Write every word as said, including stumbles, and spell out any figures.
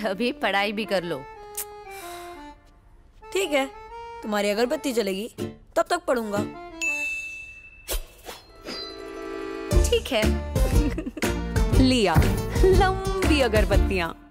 अभी पढ़ाई भी कर लो। ठीक है, तुम्हारी अगरबत्ती जलेगी तब तक पढ़ूंगा। ठीक है। लिया लंबी अगरबत्तियां।